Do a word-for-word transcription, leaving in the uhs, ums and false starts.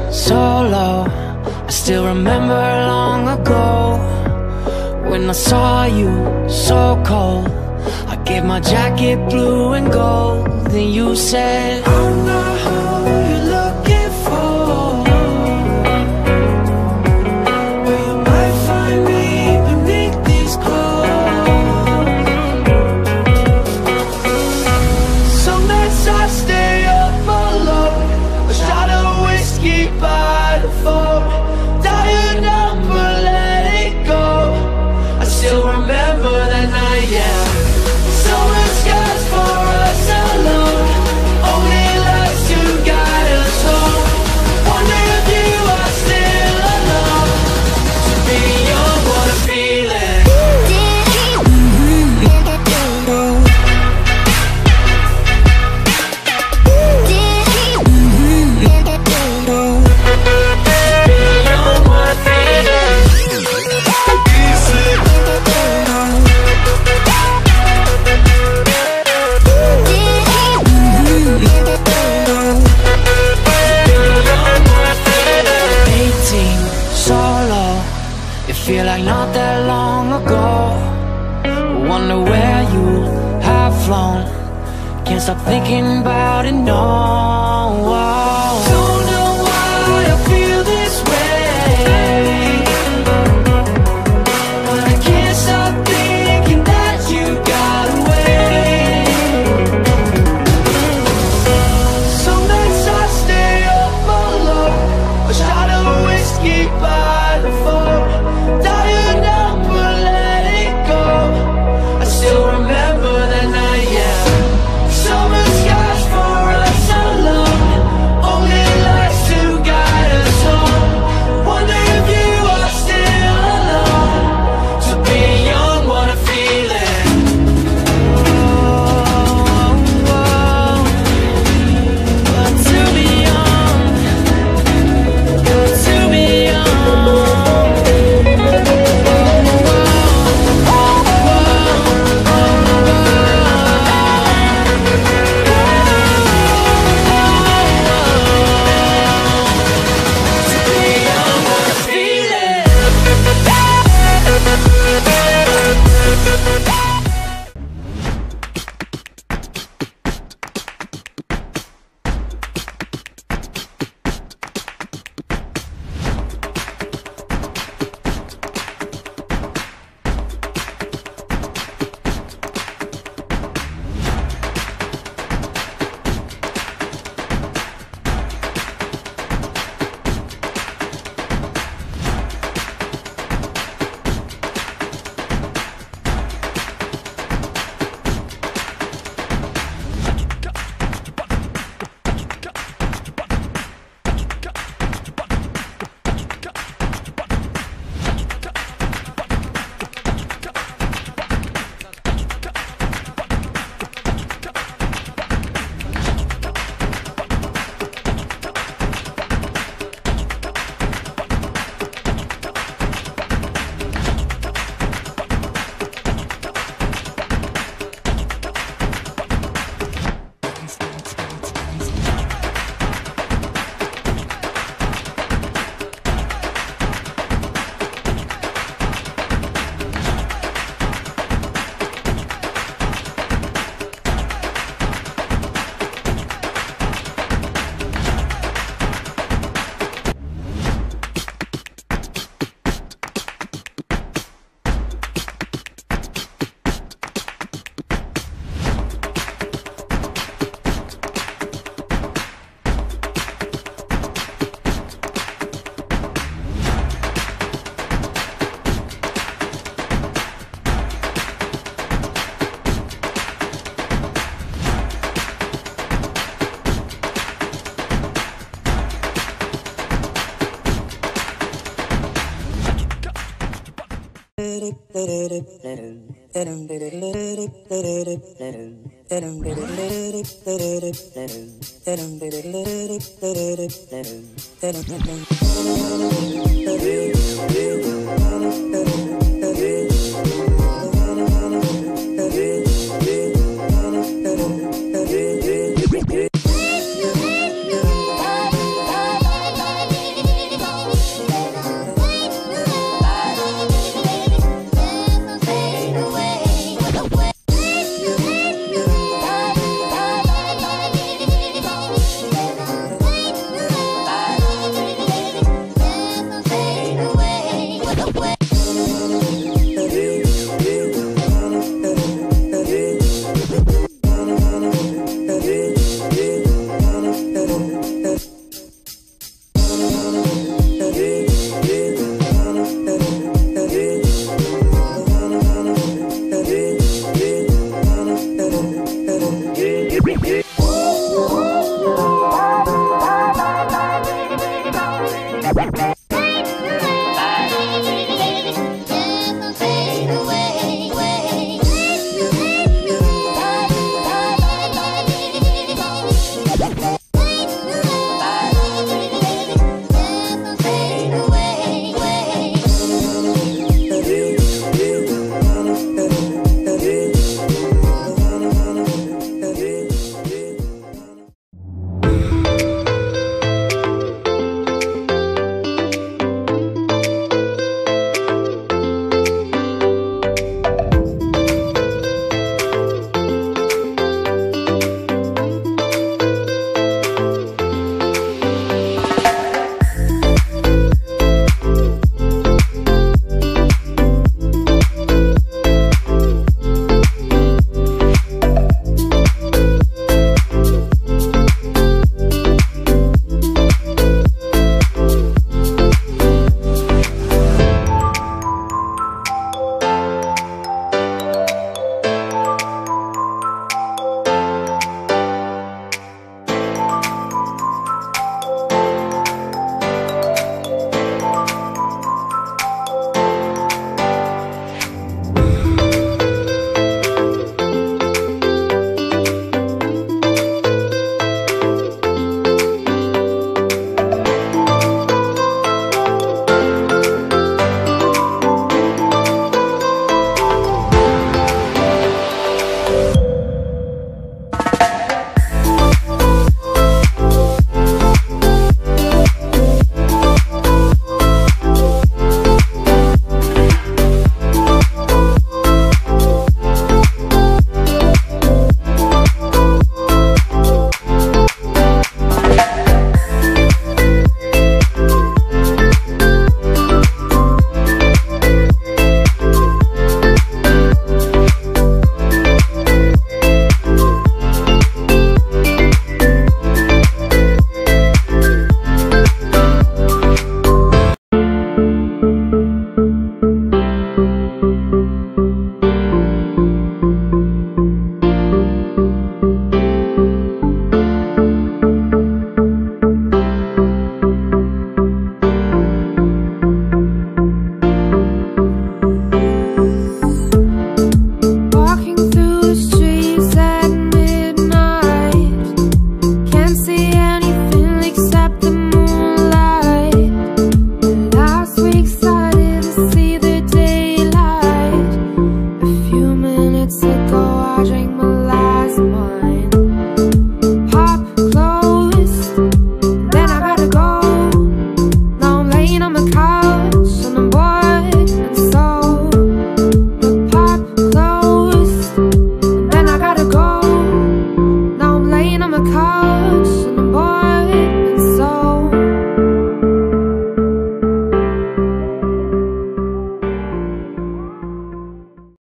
solo. I still remember long ago when I saw you so cold. I gave my jacket blue and gold. Then you said, I'm not who you're looking for, but you might find me beneath these clothes. Some nights I stay up alone, a shot of whiskey by the phone. Dial your number, let it go. I still remember that night, yeah. Summer skies for us alone, only lights to guide us home. Wonder if you are still alone. To be young, what a feeling. Feel like not that long ago. Wonder where you have flown. Can't stop thinking about it, no. Don't know why I feel this way, but I can't stop thinking that you got away. Some nights I stay up alone, a shot of whiskey by the phone. Bye.